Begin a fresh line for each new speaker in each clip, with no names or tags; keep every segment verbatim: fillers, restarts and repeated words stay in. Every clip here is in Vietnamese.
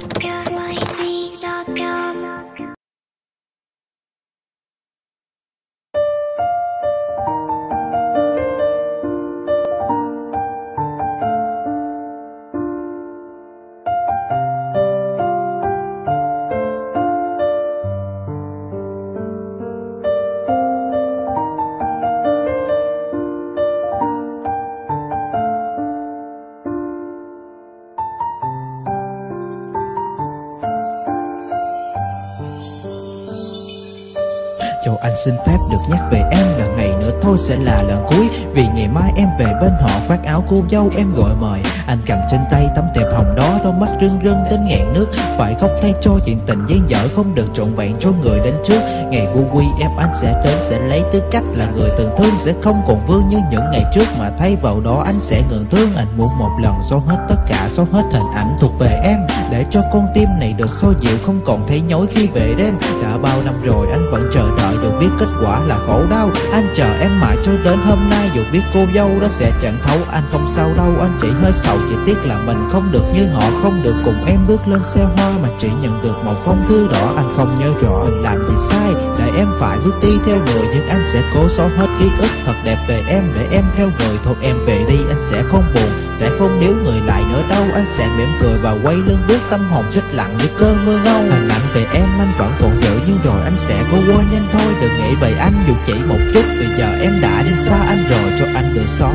KaWaiiBi chấm com.
Cho anh xin phép được nhắc về em, lần này nữa thôi sẽ là lần cuối. Vì ngày mai em về bên họ khoác áo cô dâu em gọi mời. Anh cầm trên tay tấm tệp hồng đó, đôi mắt rưng rưng đến nghẹn nước. Phải khóc thay cho chuyện tình gian dở không được trọn vẹn cho người đến trước. Ngày vô quy em anh sẽ đến, sẽ lấy tư cách là người từng thương. Sẽ không còn vương như những ngày trước, mà thay vào đó anh sẽ ngừng thương. Anh muốn một lần xóa hết tất cả, xóa hết hình ảnh thuộc về em, để cho con tim này được xoa dịu, không còn thấy nhói khi về đêm. Đã bao năm rồi anh vẫn chờ đợi, dù biết kết quả là khổ đau. Anh chờ em mãi cho đến hôm nay, dù biết cô dâu đó sẽ chẳng thấu. Anh không sao đâu, anh chỉ hơi sầu, chỉ tiếc là mình không được như họ. Không được cùng em bước lên xe hoa, mà chỉ nhận được một phong thư đỏ. Anh không nhớ rõ mình làm gì sai để em phải bước đi theo người, nhưng anh sẽ cố xóa hết ký ức thật đẹp về em để em theo người. Thôi em về đi, anh sẽ không buồn, sẽ không níu người lại nữa đâu. Anh sẽ mỉm cười và quay lưng bước, tâm hồn chết lặng như cơn mưa ngâu. Hình ảnh về em anh vẫn còn giữ, nhưng rồi anh sẽ cố quên nhanh thôi. Đừng nghĩ về anh dù chỉ một chút, vì giờ em đã đi xa anh rồi. Cho anh được xóa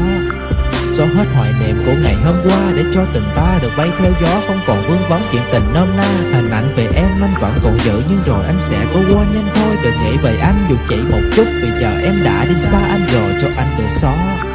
xóa hết hoài niệm của ngày hôm qua, để cho tình ta được bay theo gió, không còn vương vấn chuyện tình nôm na. Hình ảnh về em anh vẫn còn giữ, nhưng rồi anh sẽ cố quên nhanh thôi. Đừng nghĩ về anh dù chỉ một chút, vì giờ em đã đi xa anh rồi. Cho anh được xóa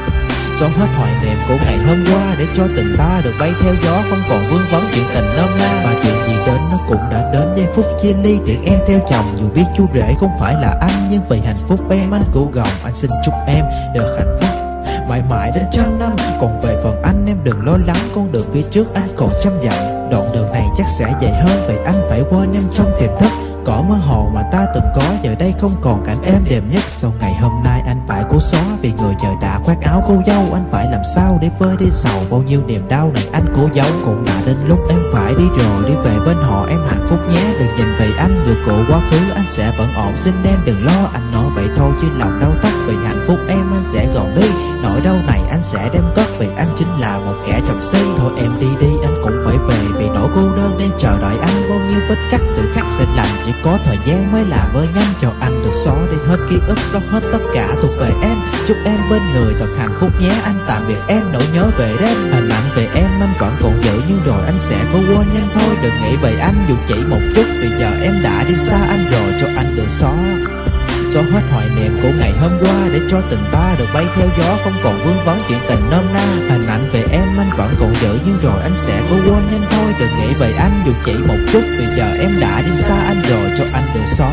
xóa hết hoài niệm của ngày hôm qua, để cho tình ta được bay theo gió, không còn vương vấn chuyện tình nôm na. Và chuyện gì đến nó cũng đã đến, giây phút chia ly để em theo chồng. Dù biết chú rể không phải là anh, nhưng vì hạnh phúc em anh cố gồng. Anh xin chúc em được hạnh phúc mãi mãi đến trăm năm. Còn về phần anh em đừng lo lắng, con đường phía trước anh còn trăm dặm. Đoạn đường này chắc sẽ dài hơn, vì anh phải quên em trong tiềm thức. Cỏ mơ hồ mà ta từng có giờ đây không còn cảnh êm đềm nhất. Sau ngày hôm nay anh phải cố xóa, vì người giờ đã khoác áo cô dâu. Anh phải làm sao để vơi đi sầu, bao nhiêu niềm đau này anh cố giấu. Cũng đã đến lúc em phải đi rồi, đi về bên họ em hạnh phúc nhé. Đừng nhìn về anh người cũ quá khứ, anh sẽ vẫn ổn, xin em đừng lo. Anh nói vậy thôi chứ lòng đau tắt, vì hạnh phúc em anh sẽ gồng đi. Nỗi đau này anh sẽ đem cất, vì anh chính là một kẻ chồng si. Thôi em đi đi anh cũng phải về, vì nỗi cô đơn đang chờ đợi anh. Bao nhiêu vết cắt tự khắc sẽ lành, chỉ có thời gian mới làm vơi nhanh. Cho anh được xóa đi hết ký ức, xóa hết tất cả thuộc về em. Chúc em bên người thật hạnh phúc nhé. Anh tạm biệt em nỗi nhớ về đêm. Hình ảnh về em anh vẫn còn giữ, nhưng rồi anh sẽ cố quên nhanh thôi. Đừng nghĩ về anh dù chỉ một chút, vì giờ em đã đi xa anh rồi. Cho anh được xóa xóa hết hoài niệm của ngày hôm qua, để cho tình ta được bay theo gió, không còn vương vấn chuyện tình nôm na. Hình ảnh về em anh vẫn còn giữ, nhưng rồi anh sẽ cố quên nhanh thôi. Đừng nghĩ về anh dù chỉ một chút, vì giờ em đã đi xa anh rồi. Cho anh được xóa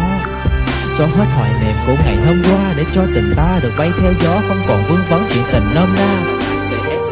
xóa hết hoài niệm của ngày hôm qua, để cho tình ta được bay theo gió, không còn vương vấn chuyện tình nôm na.